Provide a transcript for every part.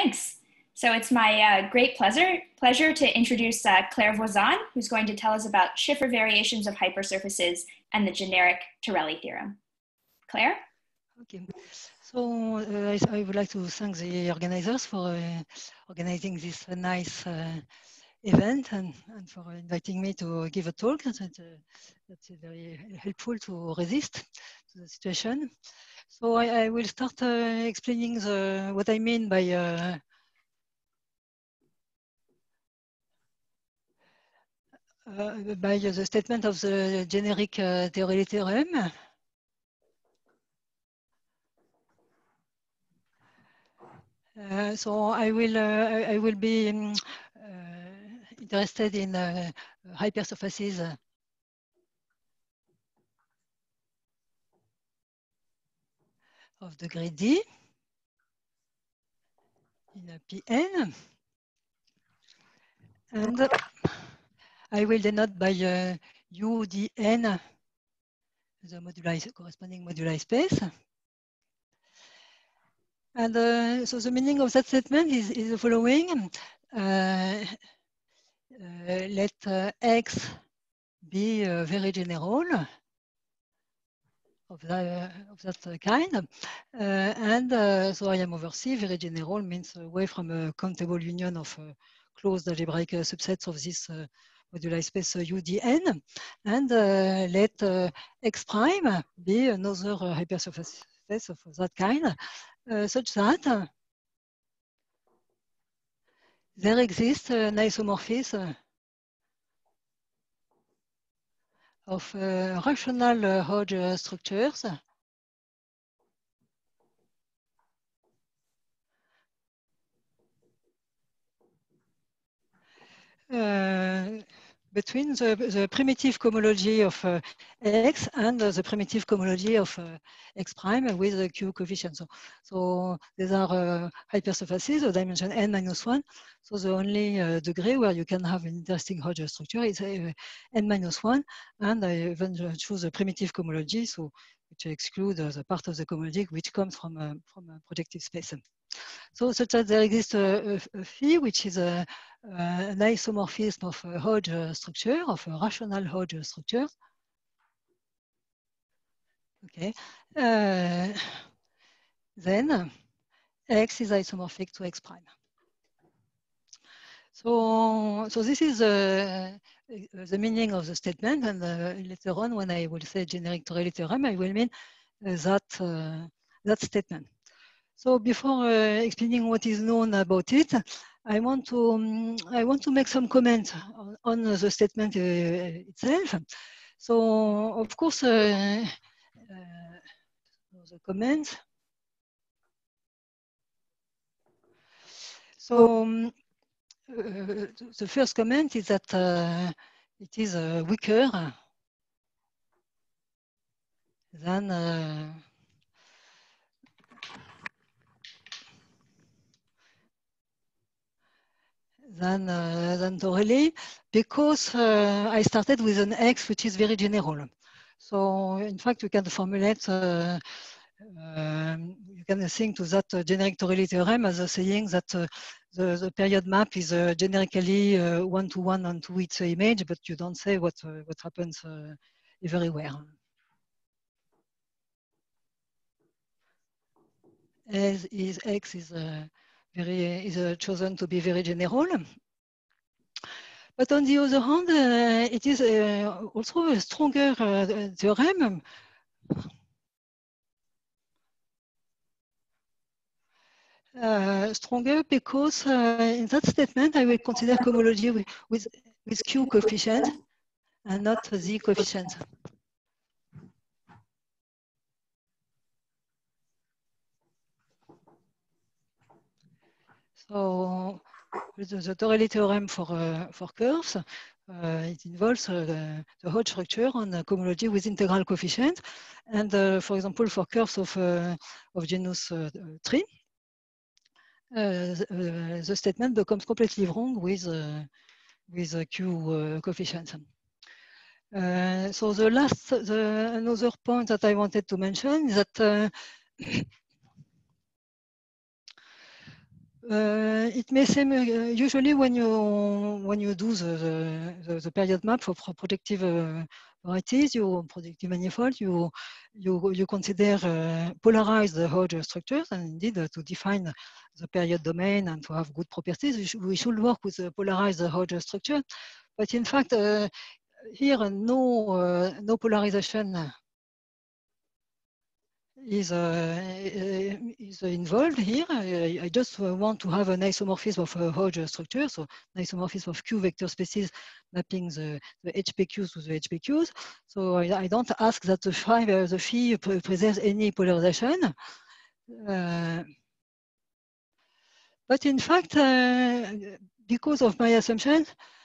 Thanks. So it's my great pleasure to introduce Claire Voisin, who's going to tell us about Schiffer variations of hypersurfaces and the generic Torelli theorem. Claire? Okay. So I would like to thank the organizers for organizing this nice event and for inviting me to give a talk. That's very helpful to resist to the situation. So I will start explaining what I mean by the statement of the generic Torelli theorem. So I will be interested in hypersurfaces of degree D in a Pn, and I will denote by UDN the corresponding moduli space. And so the meaning of that statement is the following. Let X be very general of that kind. So I am over C. Very general means away from a countable union of closed algebraic subsets of this moduli space UDN. And let X prime be another hypersurface space of that kind, such that there exists an isomorphism of rational Hodge structures between the primitive cohomology of X and the primitive cohomology of X prime with the Q coefficient. So these are hypersurfaces of dimension n-1. So the only degree where you can have an interesting Hodge structure is n-1. And I even choose a primitive cohomology, so which excludes the part of the cohomology which comes from a projective space. So such that there exists a phi, which is an isomorphism of a Hodge structure, of a rational Hodge structure. Okay. Then X is isomorphic to X prime. So this is the meaning of the statement, and later on, when I will say generic Torelli theorem, I will mean that statement. So before explaining what is known about it, I want to make some comment on the statement itself. So of course, the comments. So the first comment is that it is weaker than than Torelli, because I started with an X which is very general. So in fact, you can formulate, you can think to that generic Torelli theorem as saying that the period map is generically one-to-one onto its image, but you don't say what happens everywhere. As is X is chosen to be very general. But on the other hand, it is also a stronger theorem. Stronger because in that statement, I will consider cohomology with Q coefficient and not Z coefficient. So the Torelli theorem for curves, it involves the Hodge structure on a cohomology with integral coefficient. And for example, for curves of genus 3, the statement becomes completely wrong with Q coefficient. So another point that I wanted to mention is that It may seem usually when you do the period map for projective varieties, you projective manifold, you consider polarize the Hodge structures, and indeed to define the period domain and to have good properties, we should work with the polarized Hodge structure. But in fact, here no polarization is involved here. I just want to have an isomorphism of a Hodge structure, so an isomorphism of Q vector spaces mapping the HPQs to the HPQs. So I don't ask that the phi preserves any polarization. But in fact, because of my assumption,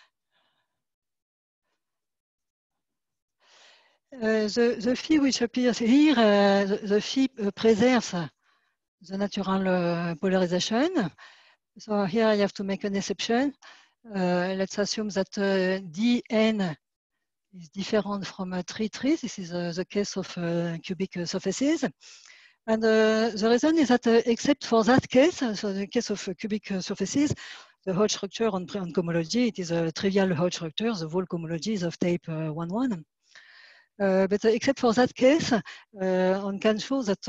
the phi which appears here, the phi preserves the natural polarization. So here I have to make an exception. Let's assume that dn is different from 3, 3. This is the case of cubic surfaces. And the reason is that except for that case, so the case of cubic surfaces, the Hodge structure on cohomology, it is a trivial Hodge structure. The whole cohomology is of type 1, 1. But except for that case, one can show that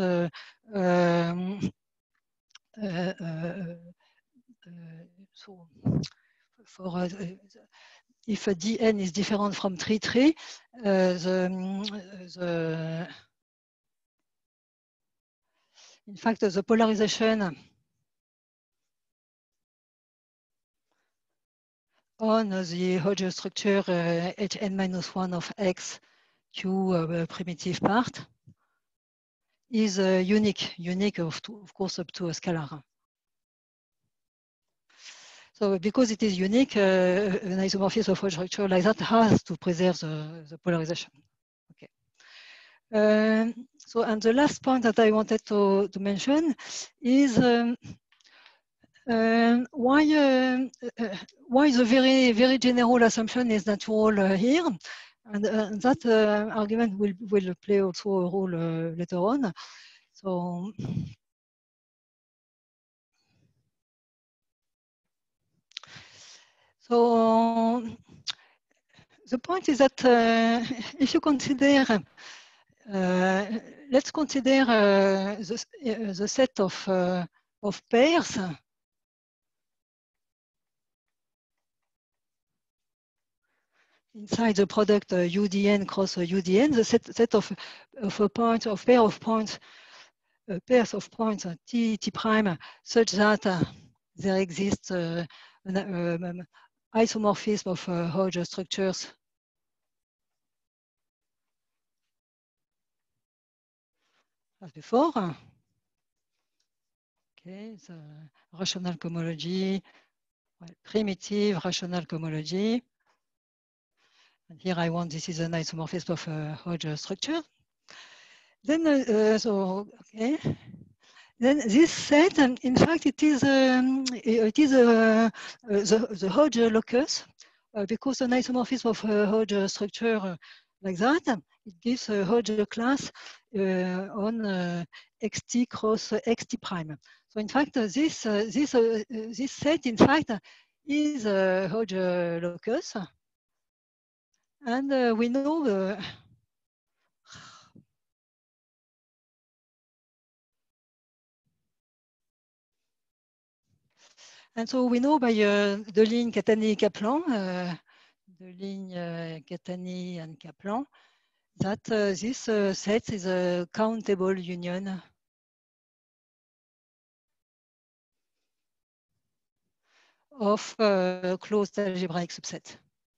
so for if dn is different from 3, 3, in fact, the polarization on the Hodge structure Hn-1 of x q primitive part is unique of course up to a scalar. So because it is unique, an isomorphism of Hodge structure like that has to preserve the polarization. Okay. So, and the last point that I wanted to mention is why the very general assumption is natural here, and that argument will play also a role later on. So the point is that if you consider, let's consider the set of pairs inside the product UDN cross UDN, the set of a point of pair of points, pairs of points T prime, such that there exists an isomorphism of Hodge structures as before. Okay, so rational cohomology, primitive rational cohomology. And here I want, this is an isomorphism of Hodge structure. Then, okay. Then this set, in fact, it is the Hodge locus, because an isomorphism of Hodge structure like that, it gives a Hodge class on xt cross xt prime. So in fact, this set, in fact, is a Hodge locus, and we know and so we know by the ligne Catani-Kaplan, the ligne Catani and Kaplan, that this set is a countable union of closed algebraic subset.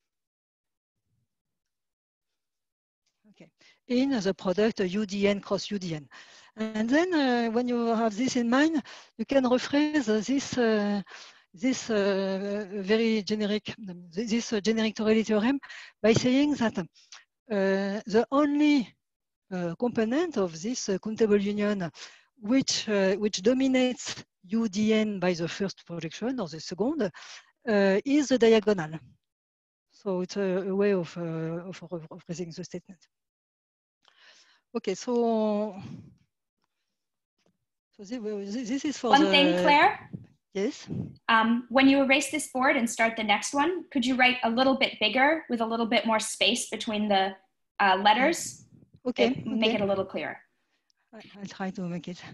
Okay, in the product UDN cross UDN. And then when you have this in mind, you can rephrase this very generic, this generic Torelli theorem by saying that the only component of this countable union which dominates UDN by the first projection or the second is the diagonal. So it's a way of phrasing the statement. Okay, so this is for one thing, Claire. Yes. When you erase this board and start the next one, could you write a little bit bigger with a little bit more space between the letters? Okay. Make it a little clearer. I'll try to make it.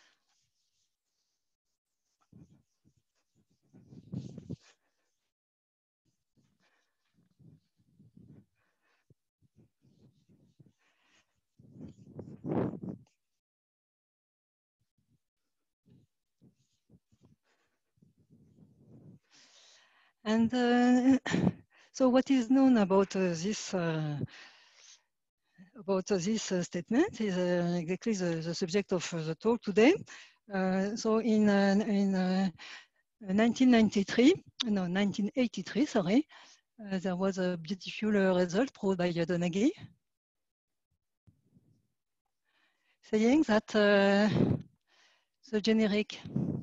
And so what is known about this statement is exactly the subject of the talk today. So in 1983, sorry, there was a beautiful result proved by Donaghy, saying that the generic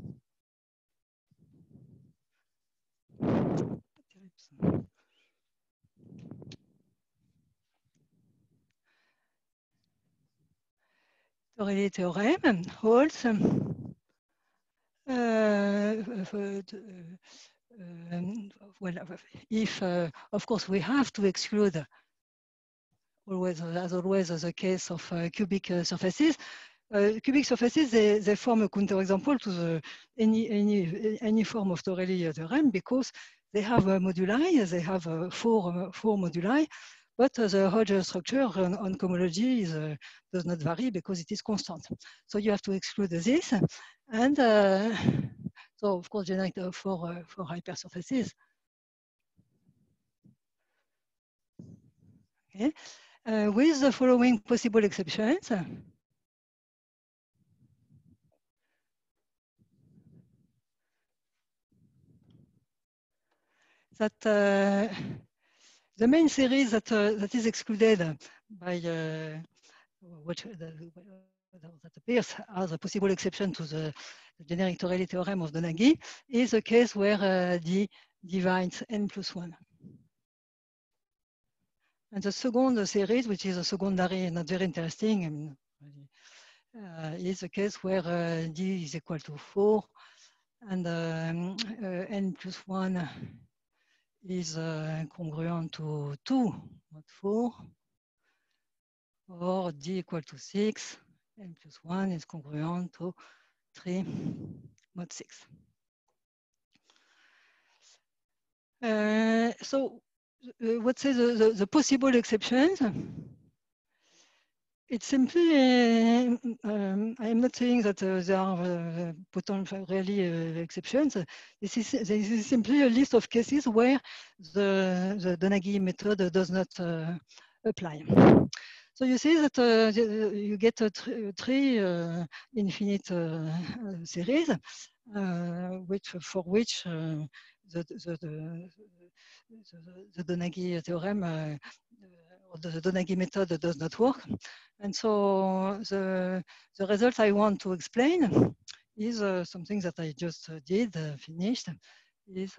Torelli theorem holds well, if of course we have to exclude always, as always, the case of cubic surfaces. Cubic surfaces, they form a counterexample to any form of Torelli theorem because they have moduli, they have four moduli, but the Hodge structure on cohomology does not vary because it is constant. So you have to exclude this, and so of course generate for hypersurfaces. Okay. With the following possible exceptions. That the main series that is excluded by that appears as a possible exception to the generic Torelli theorem of Donaghy is a case where D divides n+1. And the second series, which is a secondary, not very interesting, I mean, is a case where D is equal to 4 and n+1 is congruent to 2 mod 4, or D equal to 6, n+1 is congruent to 3 mod 6. So what's the possible exceptions? It's simply, I'm not saying that there are potential really exceptions. This is simply a list of cases where the Donaghy method does not apply. So you see that you get three infinite series, for which the Donaghy theorem or the Donaghy method does not work. And so the result I want to explain is something that I just did, finished, is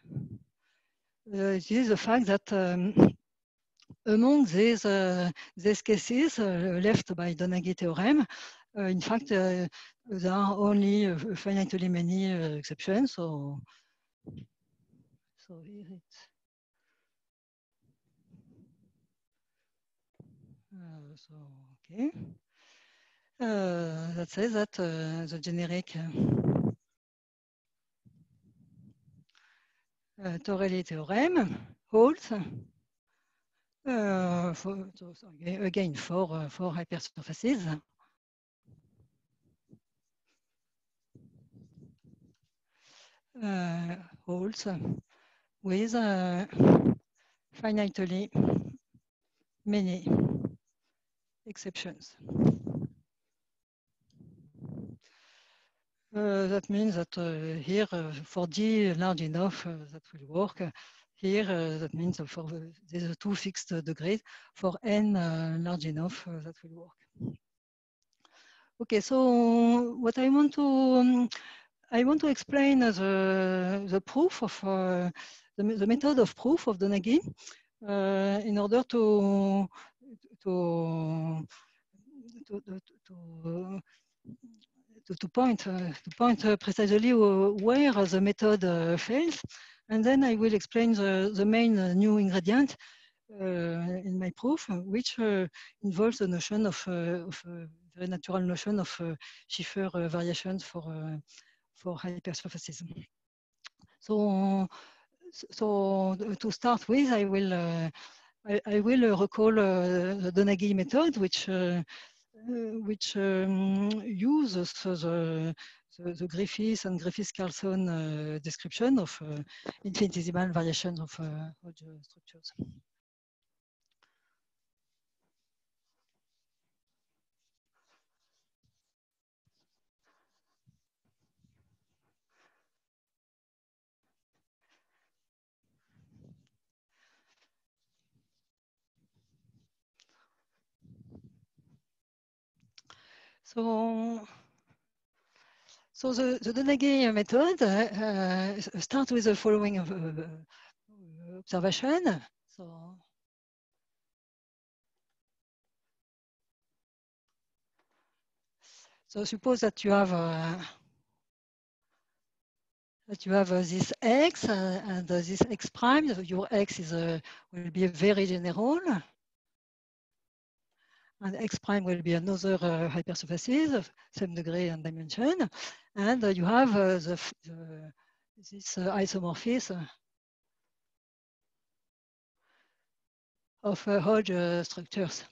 the fact that among these cases left by Donaghy theorem, in fact, there are only finitely many exceptions. So here it's okay. That says that the generic Torelli theorem holds again for hypersurfaces. Holds with finitely many exceptions. That means that here for D large enough that will work. Here that means for these two fixed degrees. For N large enough that will work. Okay, so what I want to explain the proof of the method of proof of Donaghy in order to to point precisely where the method fails. And then I will explain the main new ingredient in my proof, which involves the notion of a very natural notion of Schiffer variations for hypersurfaces. So to start with, I will recall the Donaghy method, which uses the Griffiths and Griffiths-Carlson description of infinitesimal variations of Hodge structures. So the Donaghy method starts with the following observation. So suppose that you have this x and this x prime. Your x will be very general, and x prime will be another hypersurfaces of same degree and dimension, and you have this isomorphism of Hodge structures.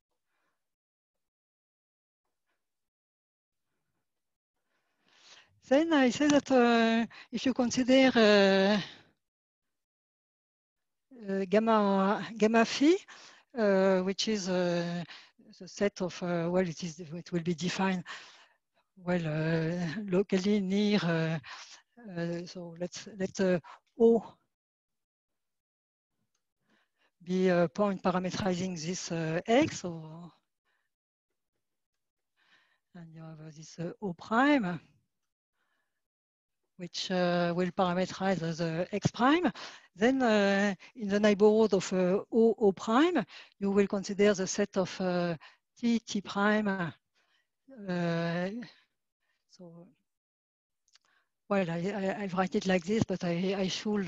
Then I say that if you consider gamma phi, which is the set of well, it will be defined locally near. So let's O be a point parameterizing this x, and you have this O prime, which will parameterize the x prime. Then in the neighborhood of O prime, you will consider the set of T prime. So, well, I write it like this, but I should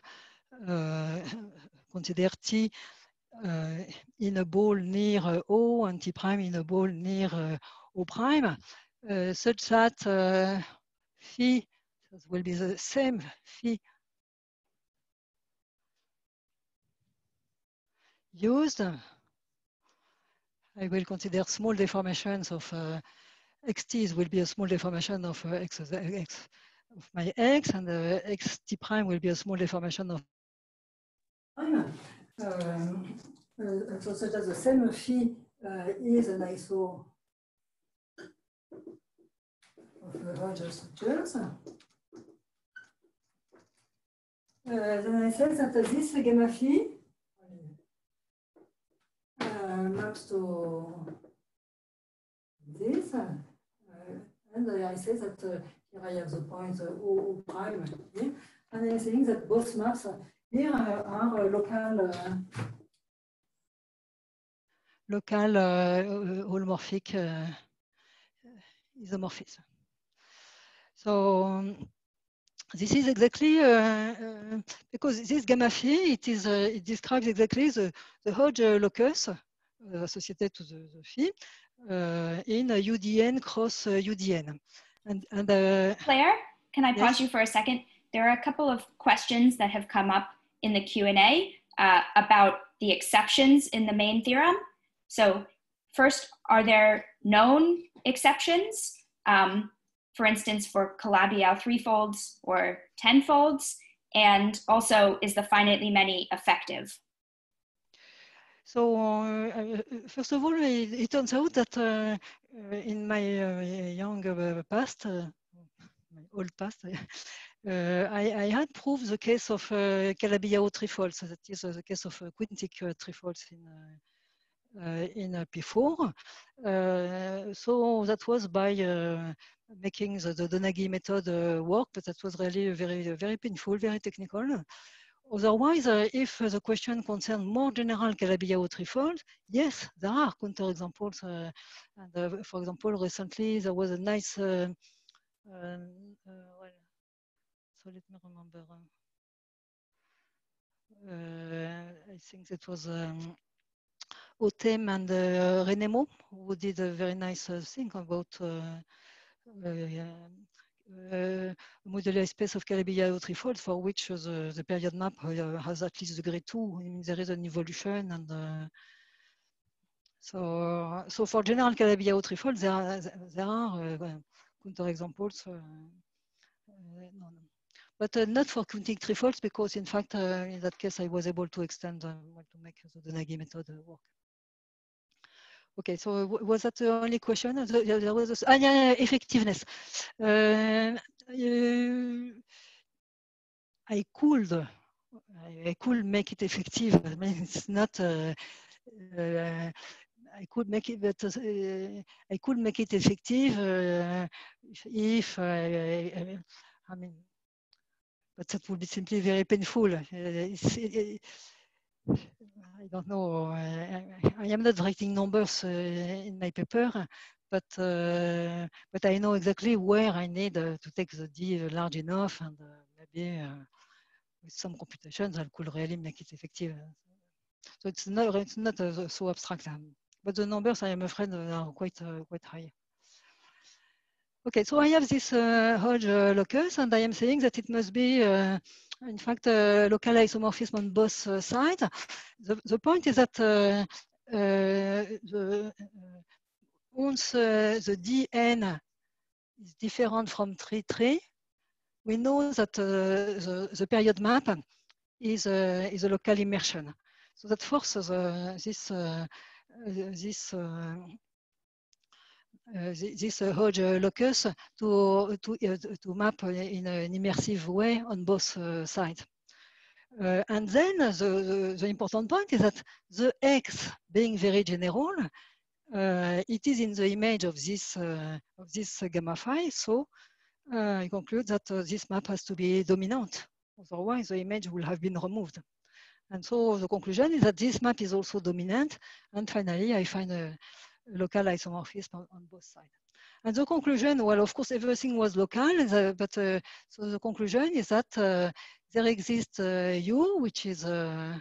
consider T in a ball near O and T prime in a ball near O prime, such that phi will be the same phi used. I will consider small deformations of xt will be a small deformation of x of my x, and xt prime will be a small deformation of so such that the same phi is an iso of Hodge structures. Then I said that this gamma phi maps to this, and I say that here I have the point O prime here, and I'm saying that both maps here are local holomorphic isomorphism. So this is exactly because this gamma phi, it describes exactly the Hodge locus associated to the phi in UDN cross UDN. And Claire, can I pause yes? you for a second? There are a couple of questions that have come up in the Q&A about the exceptions in the main theorem. So first, are there known exceptions? For instance, for Calabi-Yau threefolds or tenfolds? And also, is the finitely many effective? So first of all, it turns out that in my young past, my old past, I had proved the case of Calabi-Yau threefolds. That is the case of quintic threefolds in P4. So that was by making the Donaghy method work, but that was really very painful, very technical. Otherwise, if the question concerns more general Calabi-Yau threefold, yes, there are counterexamples. And for example, recently there was a nice, well, so let me remember. I think it was Otem and Renemo who did a very nice thing about modular space of Calabi-Yau threefold for which the period map has at least degree 2. I mean, there is an evolution, and so for general Calabi-Yau threefold, there are counterexamples. No. But not for counting threefolds, because in fact, in that case, I was able to extend to make the Donaghy method work. Okay, so was that the only question? There was effectiveness. I could make it effective. I mean, it's not. I could make it, but I could make it effective if I mean, but that would be simply very painful. I don't know. I am not writing numbers in my paper, but I know exactly where I need to take the D large enough, and maybe with some computations, I could really make it effective. So it's not so abstract, but the numbers, I am afraid, are quite high. Okay, so I have this Hodge locus, and I am saying that it must be, in fact, local isomorphism on both sides. The point is that once the Dn is different from 3, we know that the period map is a local immersion. So that forces this Hodge locus to map in an immersive way on both sides. And then the important point is that the X being very general, it is in the image of this gamma phi. So I conclude that this map has to be dominant. Otherwise, the image will have been removed. And so the conclusion is that this map is also dominant. And finally, I find a local isomorphism on both sides. And the conclusion, well, of course, everything was local, but so the conclusion is that there exists U, which is an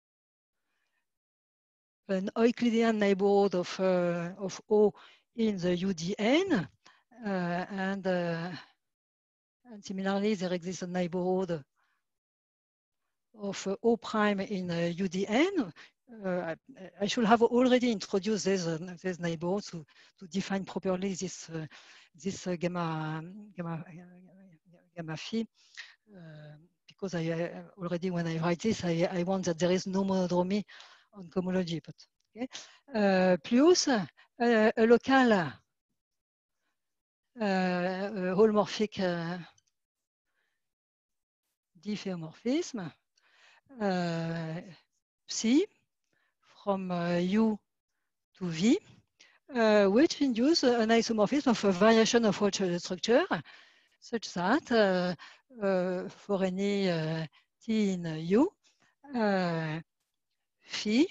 Euclidean neighborhood of O in the UDN, and similarly, there exists a neighborhood of O prime in UDN. I should have already introduced these neighborhoods to define properly this gamma phi, because I already, when I write this, I want that there is no monodromy on cohomology. But okay, plus a local holomorphic diffeomorphism psi from U to V, which induce an isomorphism of a variation of Hodge structure, such that for any T in U, phi,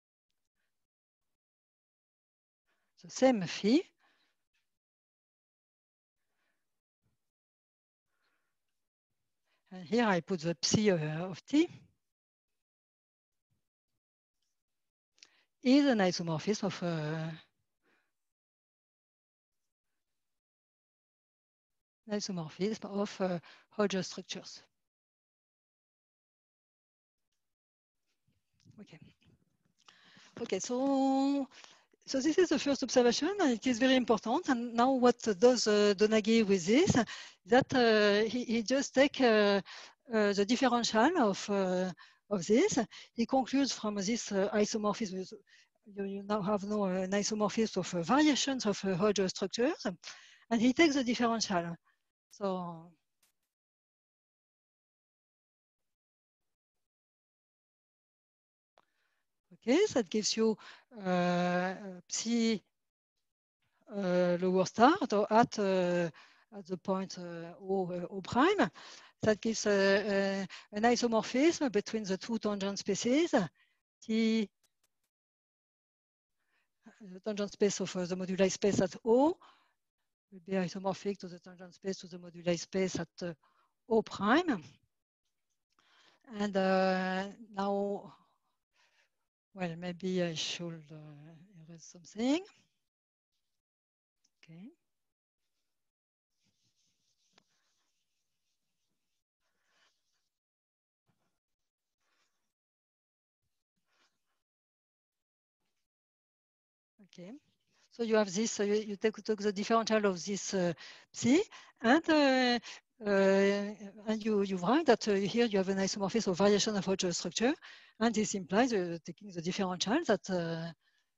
the same phi, and here I put the psi of T, is an isomorphism of Hodge structures. Okay. Okay, so this is the first observation, and it is very important. And now what does Donaghy with this? That he just takes the differential of this. He concludes from this isomorphism. You now have an isomorphism of variations of Hodge structures, and he takes the differential. So okay, so that gives you psi lower star at the point O prime. that gives an isomorphism between the two tangent spaces, T, the tangent space of the moduli space at O will be isomorphic to the tangent space to the moduli space at O prime. And now, well, maybe I should erase something. Okay. Okay. So you have this, you take the differential of this psi, and you write that here you have an isomorphism of variation of Hodge structure, and this implies taking the differential that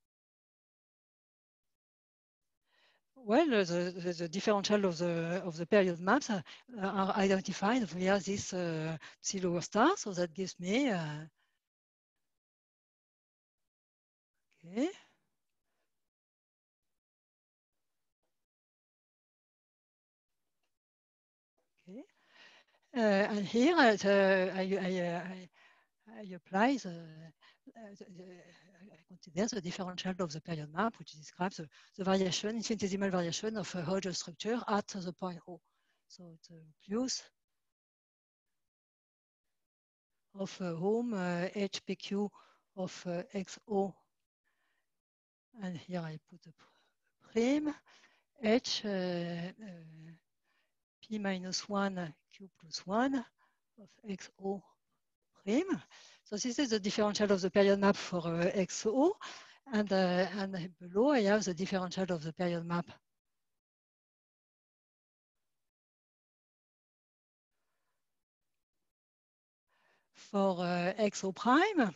well, the differential of the period maps are identified via this psi lower star. So that gives me okay. Okay. And here I apply I consider the differential of the period map, which describes the variation, infinitesimal variation of a Hodge structure at the point O. So it's a plus of home HPQ of XO. And here I put a prime H P minus 1 Q plus 1 of XO prime. So this is the differential of the period map for XO. And below I have the differential of the period map for XO prime.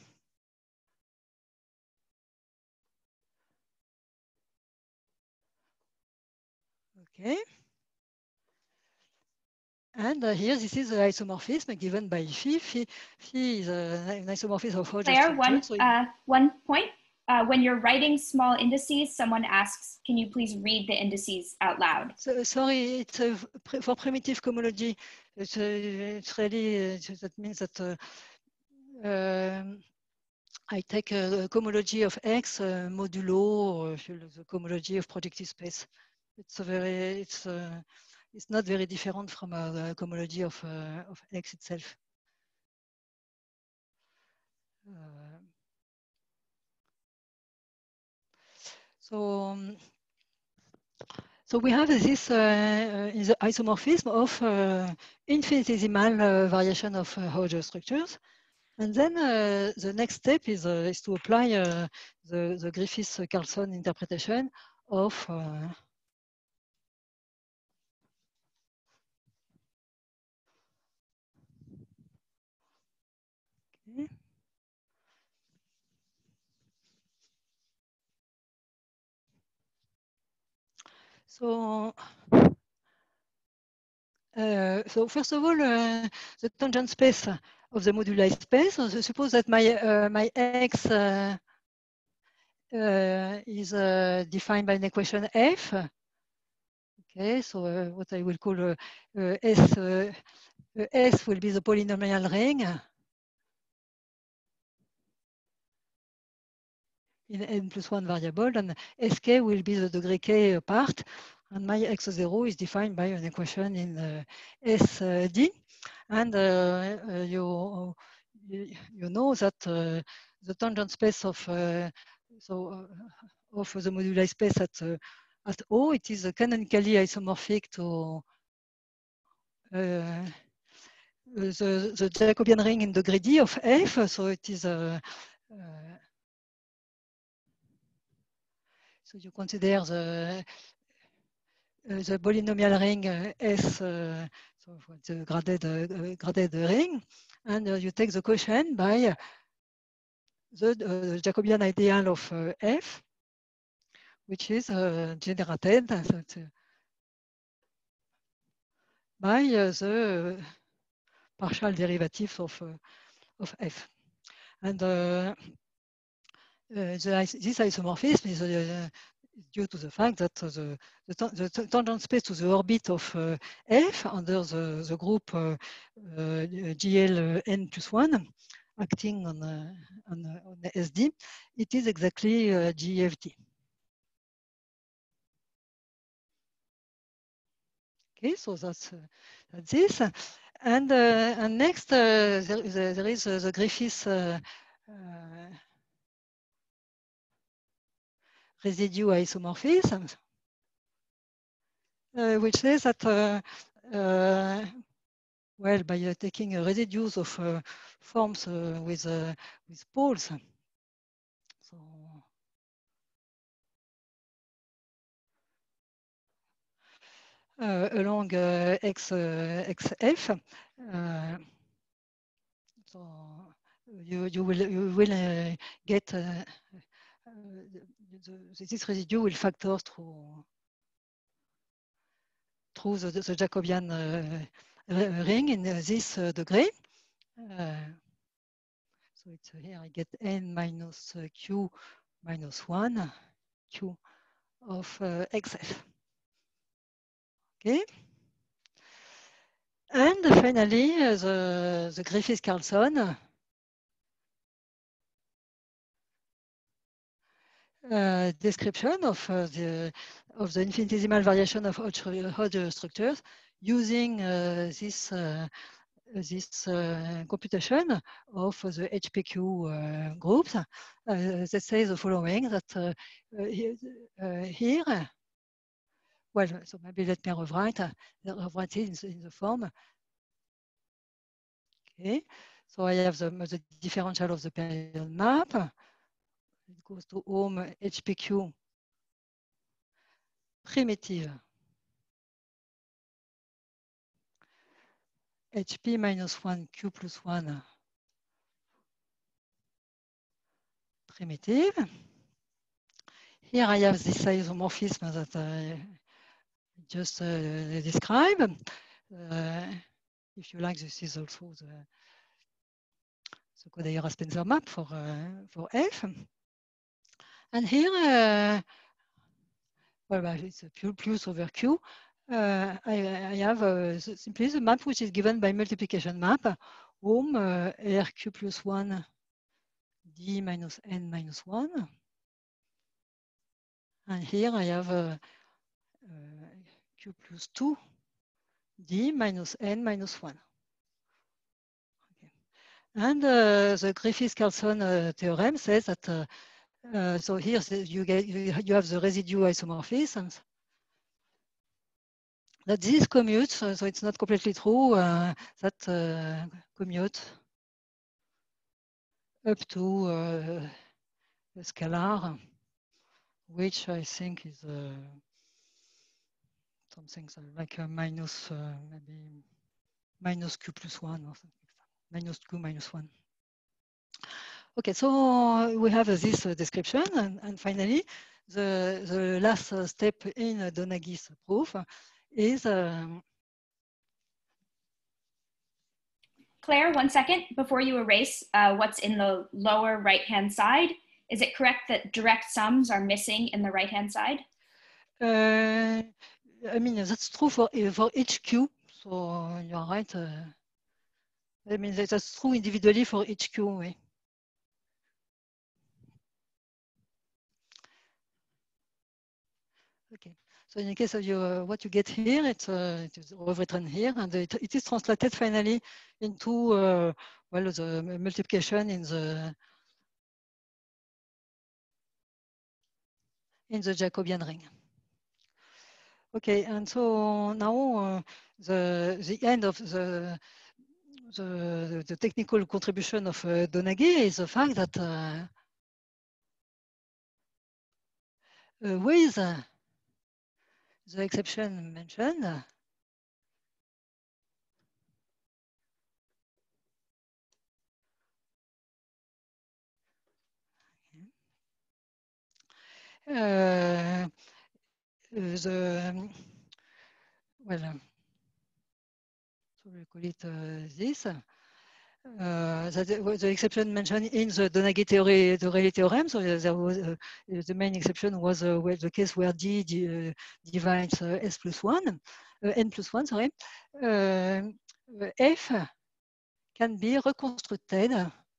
Okay. And here, this is the isomorphism given by phi. Phi is an isomorphism of Hodge structure. One point. When you're writing small indices, someone asks, can you please read the indices out loud? So, sorry, it's for primitive cohomology. It's really, that means that I take a cohomology of X modulo the cohomology of projective space. It's not very different from the cohomology of X itself. So we have this in the isomorphism of infinitesimal variation of Hodge structures. And then the next step is to apply the Griffiths-Carlson interpretation of okay. So first of all, the tangent space of the moduli space. So suppose that my X is defined by an equation F. Okay, so what I will call S will be the polynomial ring in n plus 1 variable, and Sk will be the degree k part, and my x0 is defined by an equation in Sd. And you know that the tangent space of the moduli space at O, it is canonically isomorphic to the Jacobian ring in degree d of F. So it is so you consider the polynomial ring S, so the graded ring, and you take the quotient by the Jacobian ideal of F, which is generated by the partial derivative of F. And this isomorphism is due to the fact that the tangent space to the orbit of F under the group GL n+1 acting on the SD, it is exactly GFT. Okay, so that's this. And next, there is the Griffiths residue isomorphism, which says that, well, by taking residues of forms with poles, so along XF, so you will get this residue will factor through the Jacobian ring in this degree. So it's here I get n minus q minus 1 q of xf. Okay. And finally, the Griffiths-Carlson description of the infinitesimal variation of Hodge structures using this computation of the HPQ groups. They say the following, that here, well, so maybe let me rewrite it in the form. Okay, so I have the differential of the period map. It goes to Ohm HPQ primitive HP minus 1 Q plus 1 primitive. Here I have this isomorphism that I just described. If you like, this is also the Kodaira-Spencer map for F. And here, well, it's a plus over Q. I have simply the map which is given by multiplication map, Ohm RQ plus 1 D minus N minus 1. And here I have Q plus 2 D minus N minus 1. Okay. And the Griffiths-Carlson theorem says that, so here you have the residue isomorphisms. That this commutes, so it's not completely true, that commute up to a scalar, which I think is something like a minus, maybe minus Q plus 1 or something like that. Minus Q minus 1. Okay, so we have this description, and finally, the last step in Donagi's proof is Claire, 1 second before you erase what's in the lower right-hand side. Is it correct that direct sums are missing in the right-hand side? I mean, that's true for each Q. So you're right. I mean, that's true individually for each Q. Oui. Okay. So in the case of what you get here, it is overwritten here, and it is translated finally into well, the multiplication in the Jacobian ring. Okay, and so now the end of the technical contribution of Donaghy is the fact that with the exception mentioned, well, so we call it this. that was the exception mentioned in the Donaghy theorem. So there was the main exception was where the case where D divides S plus 1, N plus 1, sorry. F can be reconstructed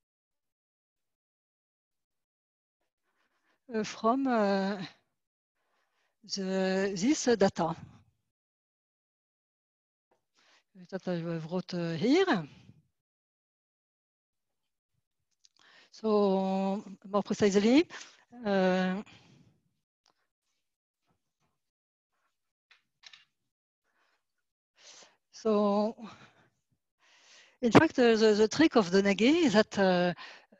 from this data that I wrote here. So more precisely, so in fact, the trick of Donaghy is that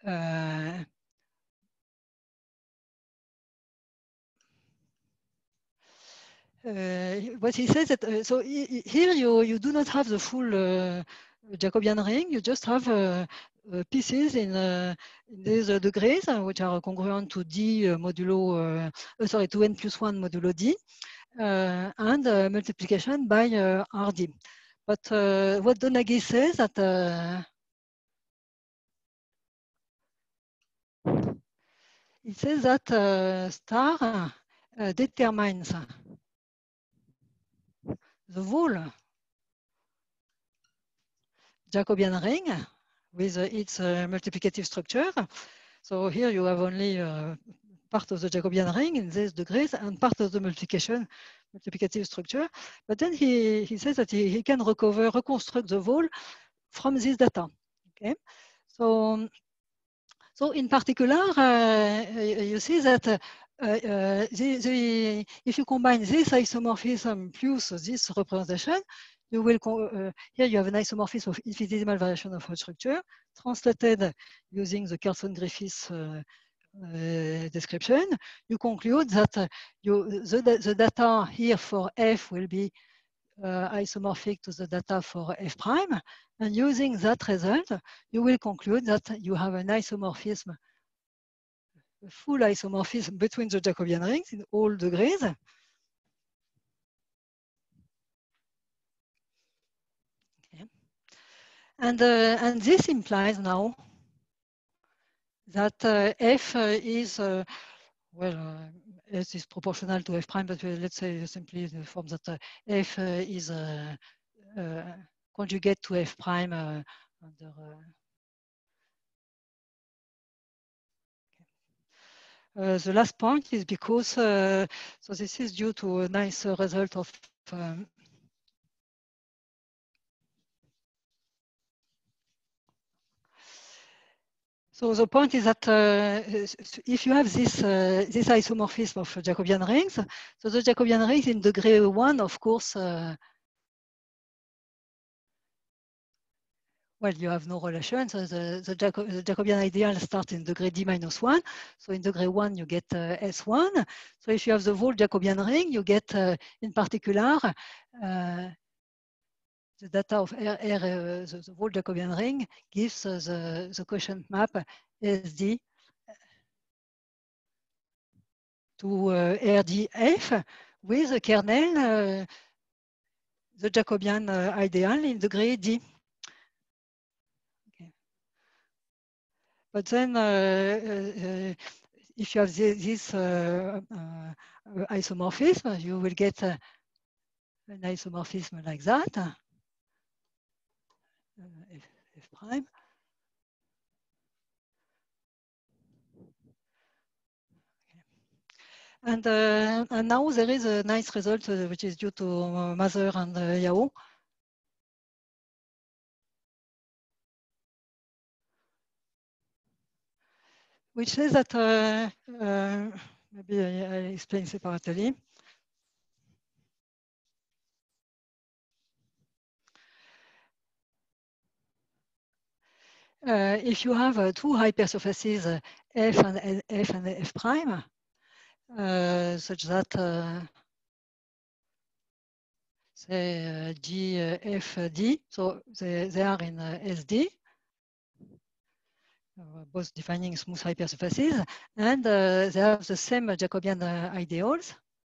what he says that so here you do not have the full Jacobian ring. You just have pieces in these degrees which are congruent to D modulo sorry, to N plus 1 modulo D and multiplication by RD. But what Donaghy says that it says that star determines the whole Jacobian ring with its multiplicative structure. So here you have only part of the Jacobian ring in these degrees and part of the multiplicative structure. But then he says that he can reconstruct the whole from this data. Okay, so in particular, you see that if you combine this isomorphism plus this representation, you will here you have an isomorphism of infinitesimal variation of a structure translated using the Carlson-Griffiths description. You conclude that the data here for F will be isomorphic to the data for F prime, and using that result, you will conclude that you have an isomorphism, a full isomorphism between the Jacobian rings in all degrees. Okay. And this implies now that F is S is proportional to F prime, but let's say simply the form that F is conjugate to F prime under. The last point is because, so this is due to a nice result of so the point is that if you have this this isomorphism of Jacobian rings, so the Jacobian rings in degree 1, of course, well, you have no relation. So the Jacobian ideal starts in degree D minus 1. So in degree 1, you get S1. So if you have the whole Jacobian ring, you get, in particular, the data of the whole Jacobian ring gives the quotient map SD to RDF with a kernel, the Jacobian ideal in degree D. Okay. But then if you have this isomorphism, you will get an isomorphism like that, F prime. And now there is a nice result which is due to Mather and Yao. Which says that, maybe I explain separately. If you have two hypersurfaces, F and F prime, such that say GFD, so they are in SD, both defining smooth hypersurfaces, and they have the same Jacobian ideals.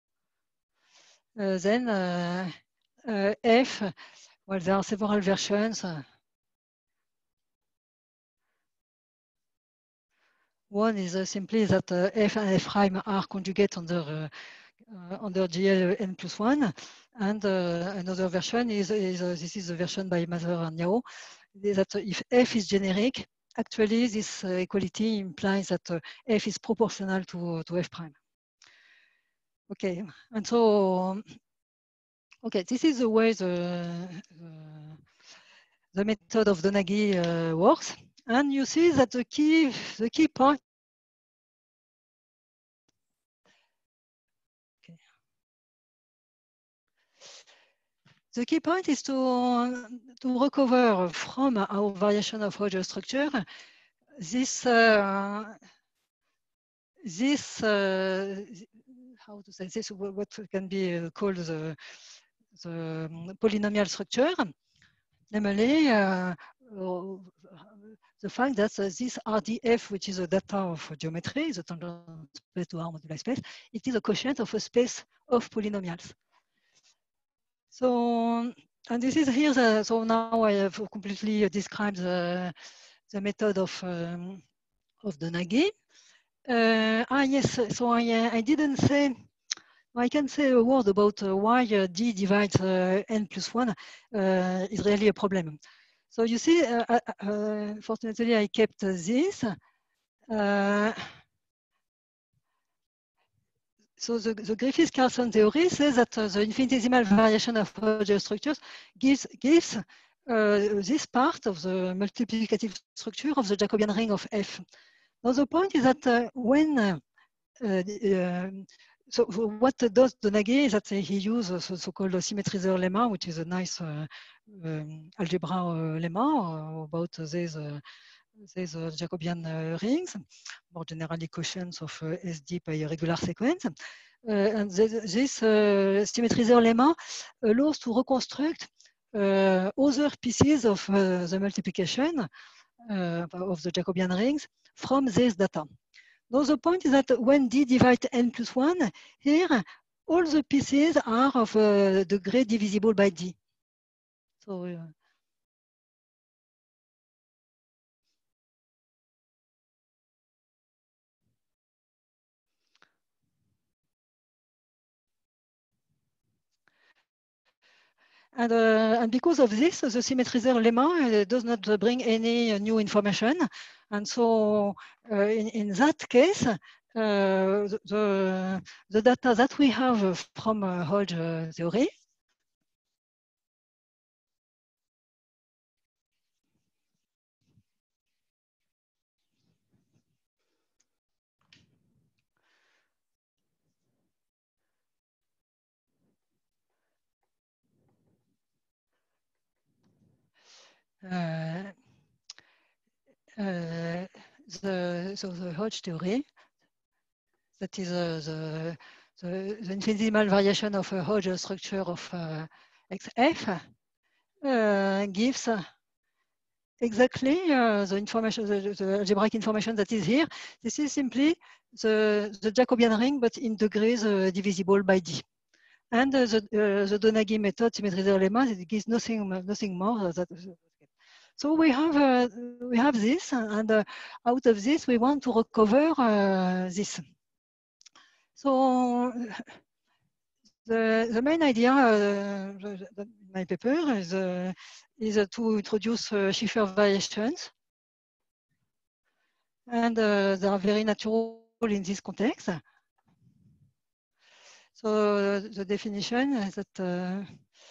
Then F, well, there are several versions. One is simply that f and f prime are conjugate under GL n+1, and another version is this is the version by Mather and Yao, that if f is generic, actually this equality implies that f is proportional to f prime. Okay, and so okay, this is the way the method of Donaghy works, and you see that the key point. Okay. The key point is to recover from our variation of Hodge structure this how to say this, what can be called the polynomial structure, namely the fact that this RDF, which is a data of geometry, the tangent space to R moduli space, it is a quotient of a space of polynomials. So, and this is here, so now I have completely described the method of Donaghy. Yes, so I didn't say, I can say a word about why D divides n+1 is really a problem. So you see, fortunately, I kept this. So the Griffiths-Carlson theory says that the infinitesimal variation of Hodge structures gives this part of the multiplicative structure of the Jacobian ring of F. Now the point is that so what does Donaghy is that he uses a so-called symmetriseur lemma, which is a nice algebra lemma about these Jacobian rings, more generally quotients of SD by a regular sequence. And this symmetriseur lemma allows to reconstruct other pieces of the multiplication of the Jacobian rings from this data. Now the point is that when D divides n+1, here all the pieces are of degree divisible by D. So and because of this, the symmetriseur lemma does not bring any new information. And so in that case, the data that we have from Hodge theory so the Hodge theory, that is the infinitesimal variation of a Hodge structure of XF, gives exactly the information, the algebraic information that is here. This is simply the Jacobian ring, but in degrees divisible by D. And the Donaghy method, symmetriseur lemma, it gives nothing more. So we have this, and out of this, we want to recover this. So the main idea in my paper is to introduce Schiffer variations, and they are very natural in this context. So the definition is that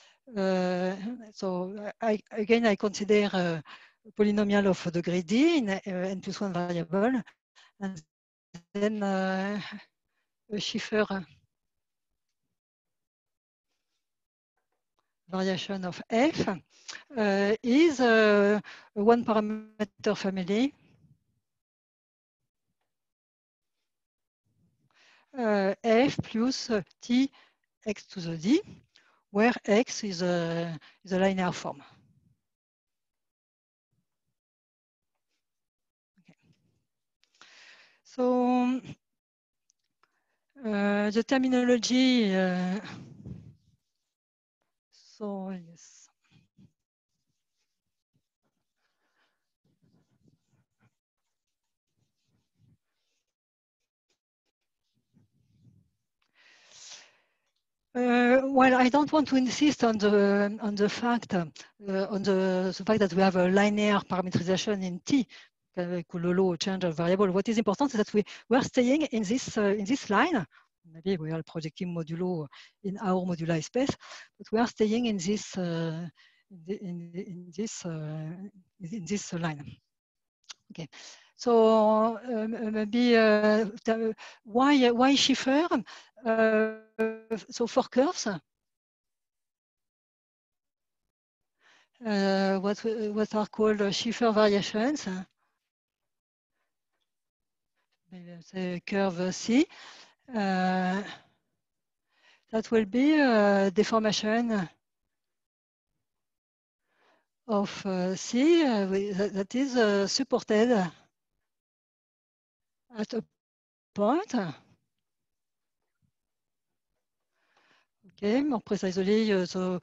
so I consider a polynomial of degree D in n+1 variable, and then a Schiffer variation of F is a one parameter family F plus T x to the D, where x is a linear form. Okay. So the terminology, so yes. well, I don't want to insist on the fact that we have a linear parameterization in T, low change of variable. What is important is that we are staying in this line. Maybe we are projecting modulo in our moduli space, but we are staying in this in this line. Okay. So maybe why Schiffer? So for curves, what are called Schiffer variations? Maybe say curve C. That will be deformation of C that is supported at a point. Okay, more precisely, so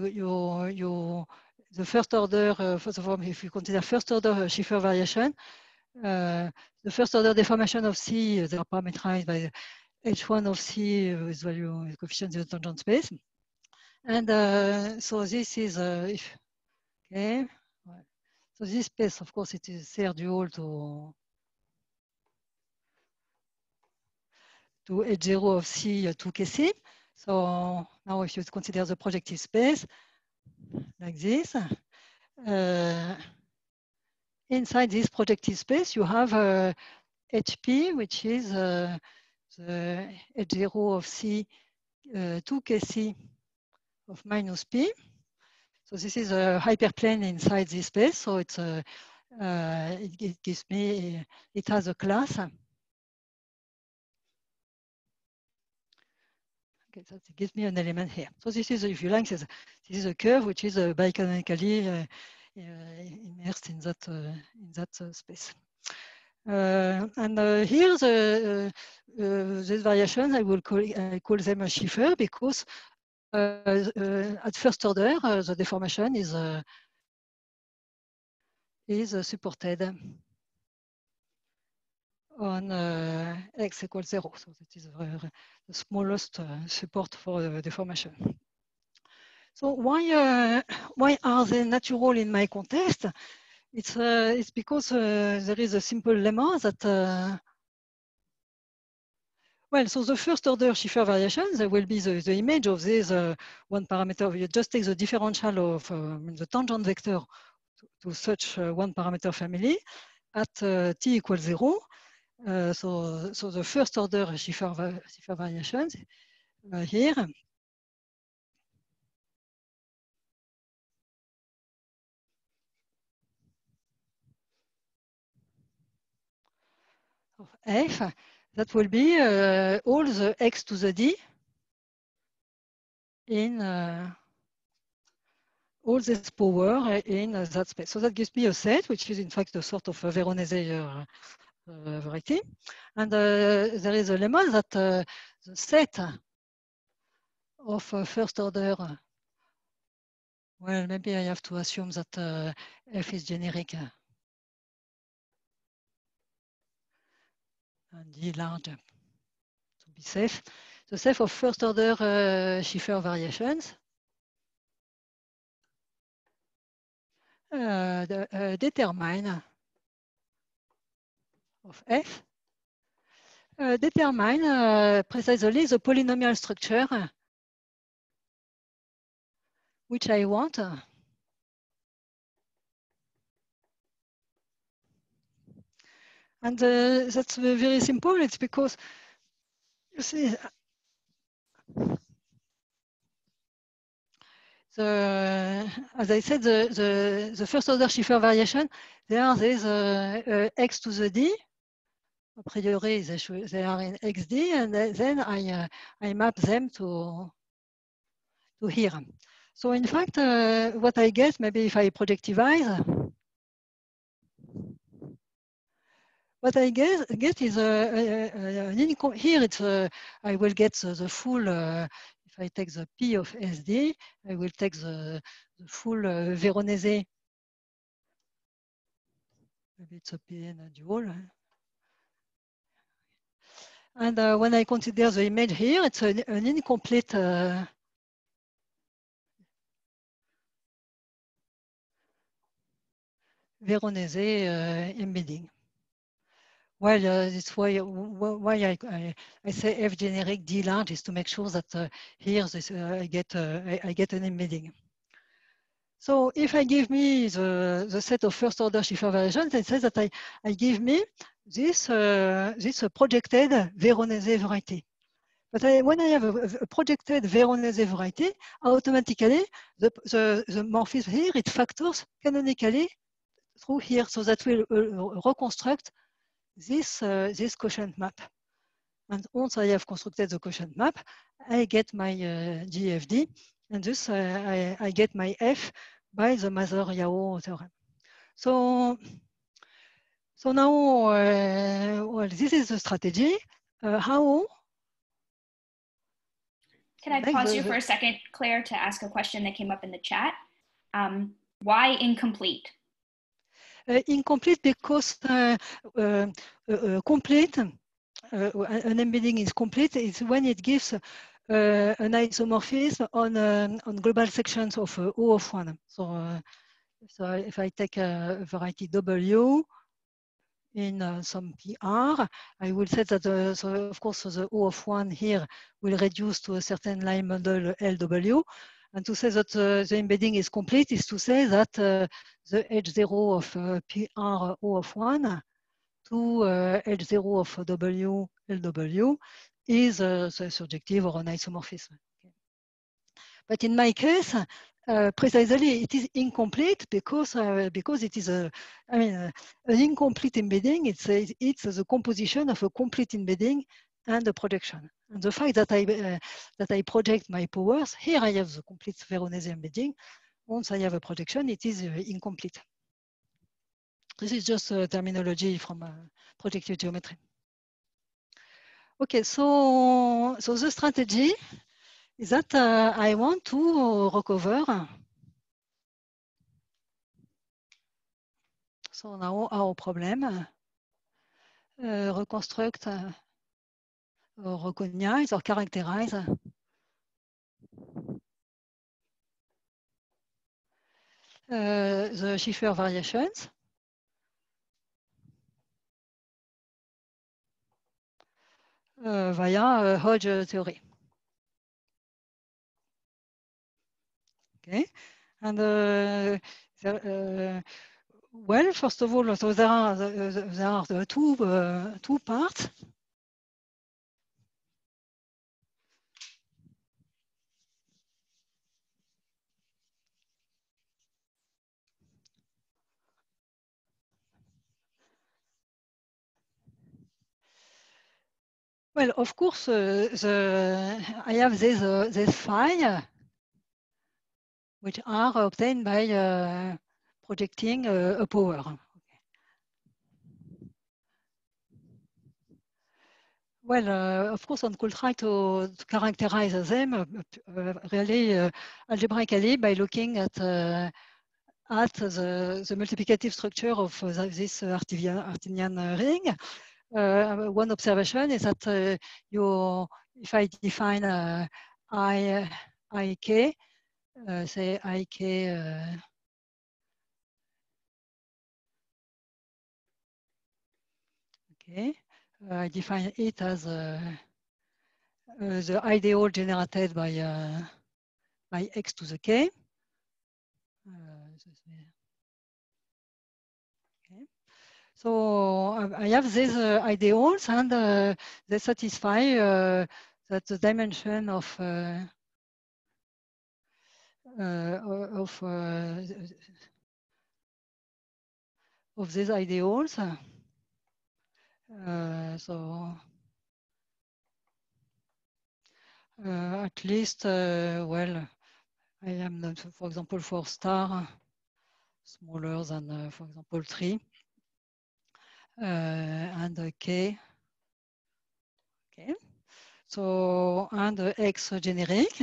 the first order, first of all, if you consider first order Schiffer variation, the first order deformation of C, they are parameterized by H1 of C with value coefficient in the tangent space. And so this is, okay, so this space, of course, it is CR dual to H0 of C to KC. So now if you consider the projective space like this, inside this projective space, you have HP, which is the H0 of C to KC of minus P. So this is a hyperplane inside this space. So it's it gives me, it has a class. Okay, so it gives me an element here. So this is, if you like, this is a curve which is bicanonically immersed in that space. And here these variations, I call them a Schiffer because at first order the deformation is supported on x equals 0. So that is the smallest support for the deformation. So why are they natural in my context? It's because there is a simple lemma that well, so the first order Schiffer variations, there will be the image of this one parameter. You just take the differential of the tangent vector to such one parameter family at t equals 0. So the first order Schiffer variations here of f, that will be all the x to the d in all this power in that space. So that gives me a set, which is in fact a sort of a Veronese variety. And there is a lemma that the set of first order, well, maybe I have to assume that f is generic and d large to be safe. The set of first order Schiffer variations determine of f determine precisely the polynomial structure which I want. And that's very simple. It's because, you see, as I said, the first order Schiffer variation, there are these x to the d. A priori, they are in xd, and then I map them to here. So in fact, what I get, maybe if I projectivize, what I get is here. It's I will get the full. If I take the P of SD, I will take the full Veronese. Maybe it's a PN dual. And when I consider the image here, it's an incomplete Veronese embedding. Well, that's why I say F generic D large is to make sure that here this, I get an embedding. So if I give me the set of first order Schiffer variations, it says that I give me this projected Veronese variety. But when I have a projected Veronese variety, automatically the morphism here, it factors canonically through here, so that will reconstruct this quotient map. And once I have constructed the quotient map, I get my GFD, and thus I get my F by the Mazur-Yao theorem. So now, well, this is the strategy. How? Can I pause you for a second, Claire, to ask a question that came up in the chat? Why incomplete? Incomplete because complete, an embedding is complete. It's when it gives an isomorphism on global sections of O of 1. So if I take a variety W in some PR, I will say that so of course the O of 1 here will reduce to a certain line model LW. And to say that the embedding is complete is to say that the H0 of PR O of 1 to H0 of W LW is surjective or an isomorphism. Okay. But in my case, precisely it is incomplete because it is an incomplete embedding. It's the composition of a complete embedding and a projection. And the fact that I project my powers, here I have the complete Veronese embedding. Once I have a projection, it is incomplete. This is just terminology from projective geometry. Okay, so the strategy is that I want to recover. So now our problem, reconstruct, or recognize or characterize the Schiffer variations via Hodge theory. Okay, and well, first of all, so there are the two parts. Well, of course, I have this phi, which are obtained by projecting a power. Okay. Well, of course, one could try to characterize them really algebraically by looking at the multiplicative structure of this Artinian ring. One observation is that if I define IK, say IK okay, I define it as the ideal generated by x to the k. Okay. So I have these ideals, and they satisfy that the dimension of these ideals. So at least, well, I am not, for example, for star smaller than, for example, 3, and k. Okay. So, and x generic.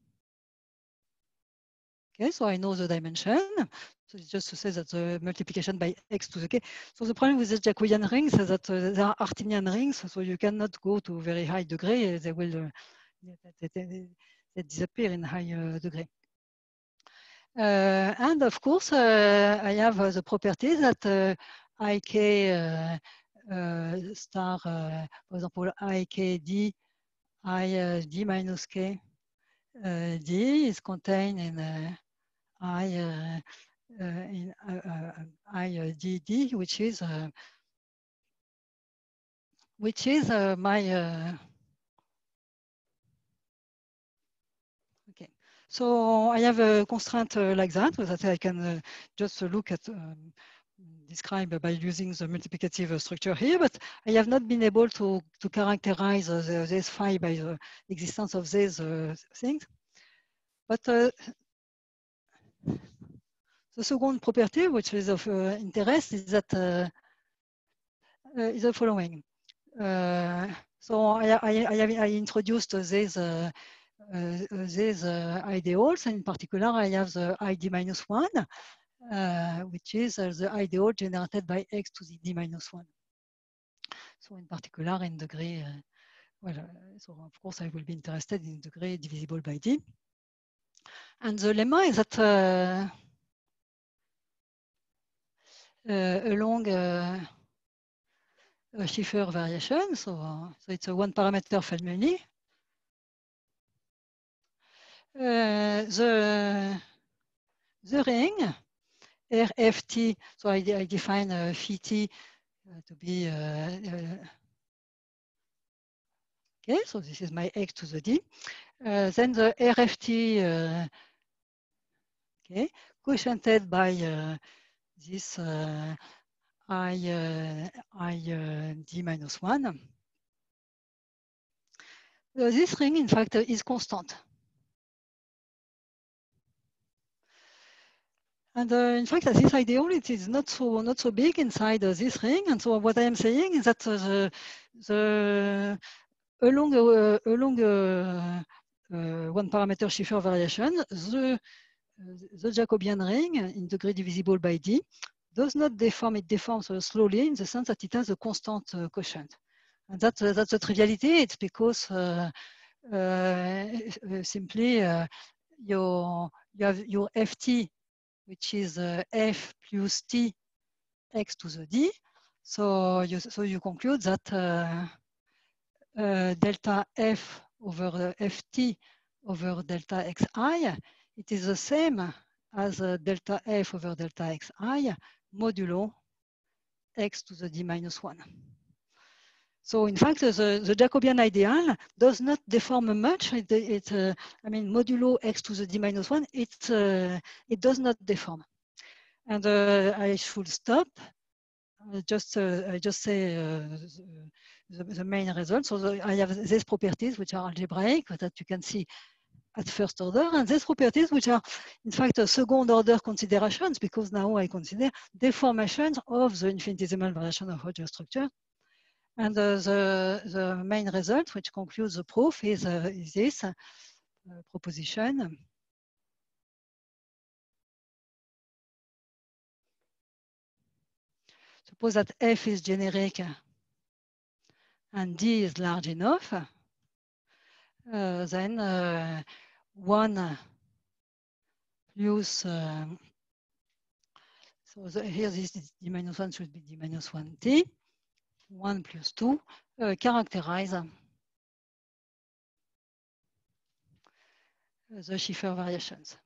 Okay, so I know the dimension. So it's just to say that the multiplication by x to the k. So the problem with the Jacobian rings is that they are Artinian rings, so you cannot go to very high degree. They will they disappear in high degree. And of course, I have the property that IK star, for example, IKD, I D minus K D is contained in IDD, which is my okay. So I have a constraint like that, so that I can just look at describe by using the multiplicative structure here, but I have not been able to characterize this phi by the existence of these things. But the second property, which is of interest, is that is the following. So I introduced these ideals, and in particular, I have the ID minus 1, which is the ideal generated by x to the d minus 1. So in particular, in degree, so of course, I will be interested in degree divisible by d. And the lemma is that along a Schiffer variation, so it's a one parameter family. The ring RFT, so I define phi t to be okay, so this is my x to the d. Then the RFT, okay, quotiented by this I d minus 1. This ring, in fact, is constant. And in fact, this ideal, it is not so big inside this ring. And so what I am saying is that along one parameter Schiffer variation, the Jacobian ring in degree divisible by d does not deform. It deforms slowly in the sense that it has a constant quotient. And that's a triviality. It's because simply you have your ft, which is f plus t x to the d. So you conclude that delta f over ft over delta xi, it is the same as delta f over delta xi modulo x to the d minus 1. So in fact, the Jacobian ideal does not deform much. I mean, modulo x to the d minus 1, it does not deform. And I should stop. I just say the main result. So I have these properties which are algebraic that you can see at first order, and these properties which are in fact second order considerations, because now I consider deformations of the infinitesimal variation of Hodge structure. And the main result, which concludes the proof, is this proposition. Suppose that f is generic and d is large enough, then 1 plus, so here this d minus 1 should be d minus 1t, 1 plus 2 characterize the Schiffer variations.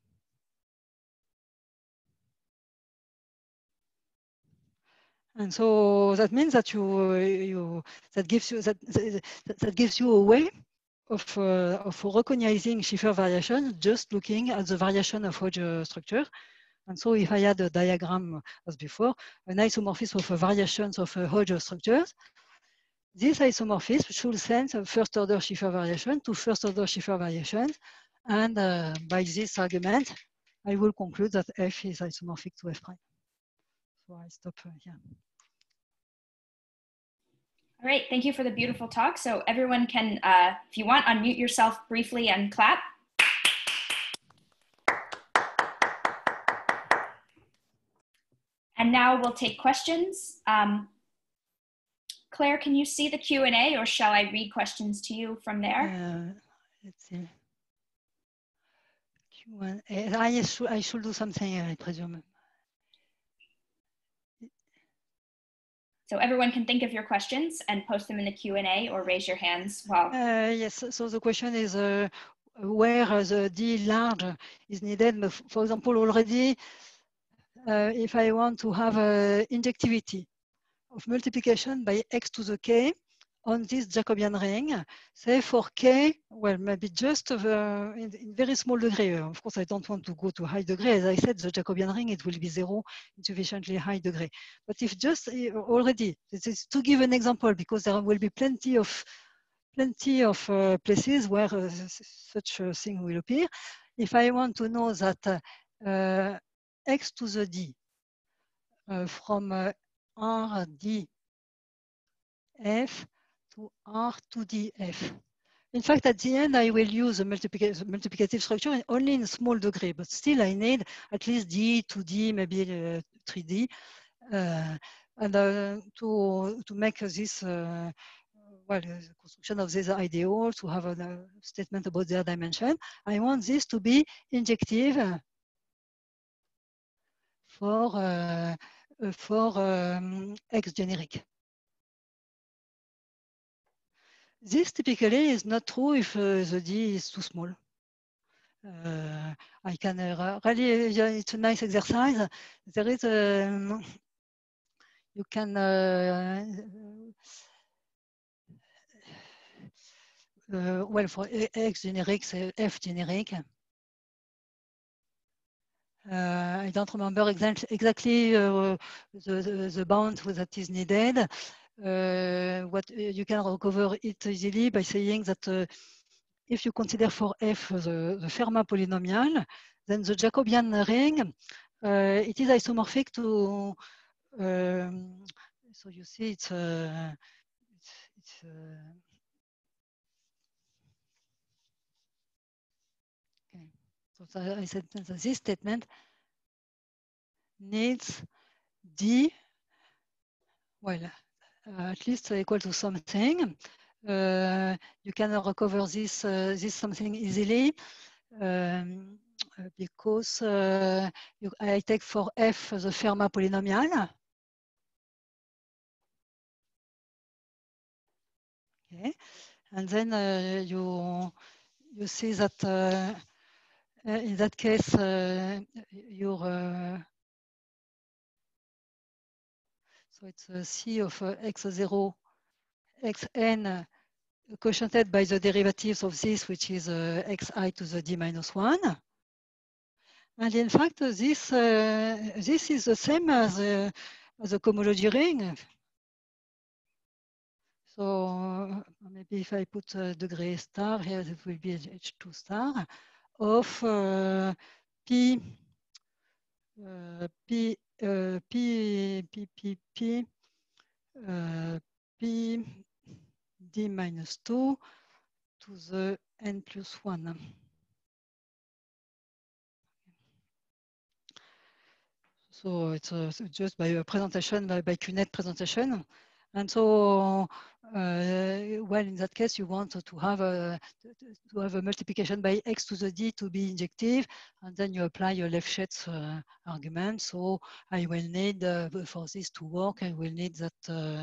And so that means that that gives you a way of recognizing Schiffer variations just looking at the variation of Hodge structure. And so if I had a diagram as before, an isomorphism of variations of Hodge structures, this isomorphism should send a first order Schiffer variation to first order Schiffer variations. And by this argument, I will conclude that F is isomorphic to F prime. So I stop here. All right, thank you for the beautiful talk. So everyone can, if you want, unmute yourself briefly and clap. And now we'll take questions. Claire, can you see the Q&A, or shall I read questions to you from there? Let's see. Well, I should do something, I presume. So everyone can think of your questions and post them in the Q&A or raise your hands while. Yes, so the question is where the D large is needed. But for example, already, if I want to have injectivity of multiplication by x to the k on this Jacobian ring, say for k, well, maybe just in very small degree. Of course, I don't want to go to high degree. As I said, the Jacobian ring, it will be 0 in sufficiently high degree. But if just already, this is to give an example, because there will be plenty of places where such a thing will appear. If I want to know that x to the d from r d f to r to d f. In fact, at the end, I will use a multiplicative structure only in a small degree, but still I need at least d, 2d, maybe 3d, and to make this well, the construction of this ideal, to have a statement about their dimension. I want this to be injective for X generic. This typically is not true if the D is too small. I can really, it's a nice exercise. There is a, you can, well, for X generic, say F generic. I don't remember exactly the bound that is needed. What you can recover it easily by saying that if you consider for F the Fermat polynomial, then the Jacobian ring, it is isomorphic to, so you see it's okay. So I said that this statement needs D, well, at least equal to something. You can recover this this something easily because I take for F the Fermat polynomial. Okay, and then you see that in that case your so it's a C of x0 xn quotiented by the derivatives of this, which is xi to the d minus 1. And in fact, this is the same as the cohomology ring. So maybe if I put degree star here, it will be H2 star of P d minus 2 to the n plus 1. So it's just by a presentation, by QNet presentation. And so, well, in that case, you want to have a multiplication by x to the d to be injective, and then you apply your Lefschetz argument. So I will need, for this to work, I will need that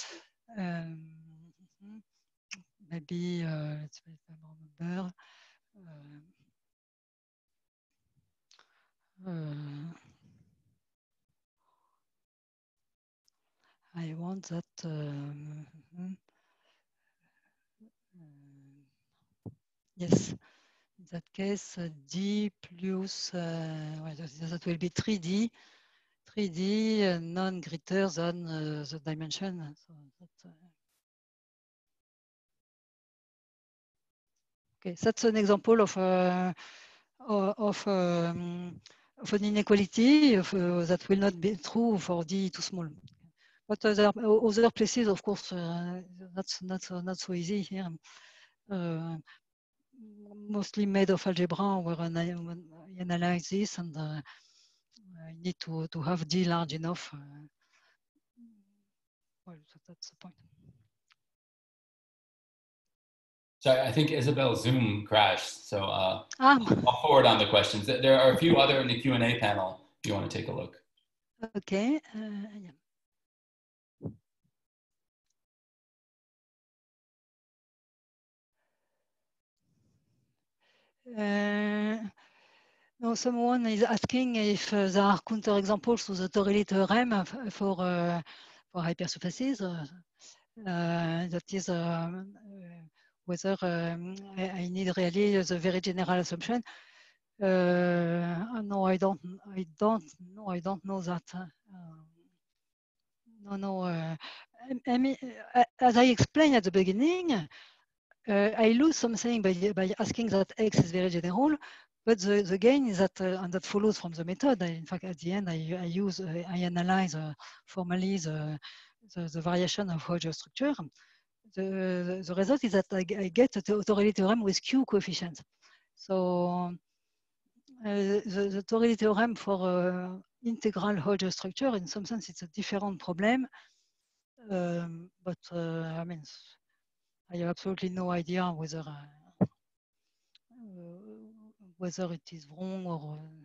maybe, let's remember, I want that yes, in that case D plus well, that will be 3D non greater than the dimension. So that, okay, that's an example of an inequality that will not be true for D too small. But there are other places, of course, that's not so easy here. Mostly made of algebra where I analyze this, and I need to have D large enough. Well, so that's the point. Sorry, I think Isabel's Zoom crashed, so Ah, I'll forward on the questions. There are a few other in the Q&A panel if you want to take a look. okay. No, someone is asking if there are counterexamples to the Torelli theorem for hypersurfaces. That is whether I need really the very general assumption. No, I don't know that. I mean, as I explained at the beginning, I lose something by asking that X is very general, but the gain is that, and that follows from the method. In fact, at the end, I analyze formally the variation of Hodge structure. The result is that I get a Torelli theorem with Q coefficients. So the Torelli theorem for integral Hodge structure, in some sense, it's a different problem. But I mean, I have absolutely no idea whether it is wrong or